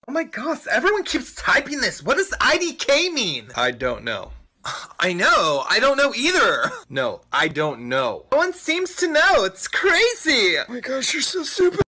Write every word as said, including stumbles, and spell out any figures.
Oh my gosh, everyone keeps typing this. What does I D K mean? I don't know. I know. I don't know either. No, I don't know. No one seems to know. It's crazy. Oh my gosh, you're so stupid.